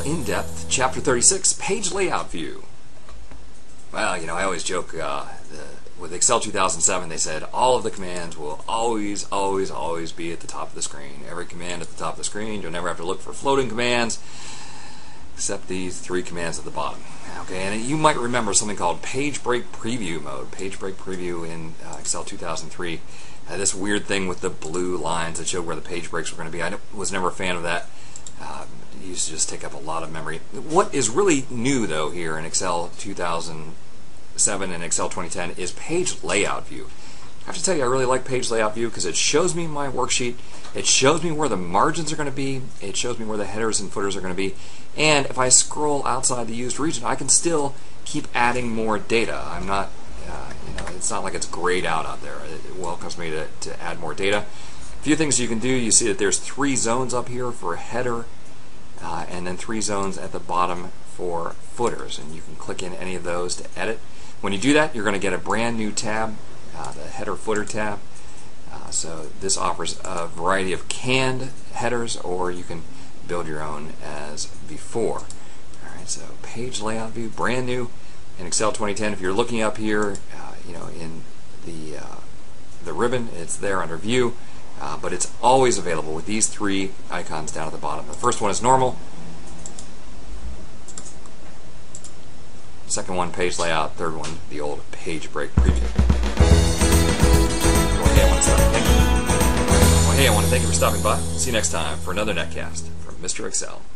in-depth, Chapter 36, Page Layout View. Well, you know, I always joke, with Excel 2007, they said all of the commands will always be at the top of the screen. Every command at the top of the screen. You'll never have to look for floating commands, except these three commands at the bottom. Okay, and you might remember something called Page Break Preview mode. Page Break Preview in Excel 2003. This weird thing with the blue lines that showed where the page breaks were going to be. I was never a fan of that. It used to just take up a lot of memory. What is really new, though, here in Excel 2007 and Excel 2010 is Page Layout View. I have to tell you, I really like Page Layout View because it shows me my worksheet. It shows me where the margins are going to be. It shows me where the headers and footers are going to be. And if I scroll outside the used region, I can still keep adding more data. I'm not, it's not like it's grayed out there. It welcomes me to add more data. A few things you can do. You see that there's 3 zones up here for header, and then 3 zones at the bottom for footers. And you can click in any of those to edit. When you do that, you're going to get a brand new tab, the header footer tab. So this offers a variety of canned headers, or you can build your own as before. Alright, so Page Layout View, brand new in Excel 2010. If you're looking up here, in the ribbon, it's there under View, but it's always available with these 3 icons down at the bottom. The first one is normal. Second one, page layout. Third one, the old page break preview. Hey, I want to thank you for stopping by. See you next time for another netcast from Mr. Excel.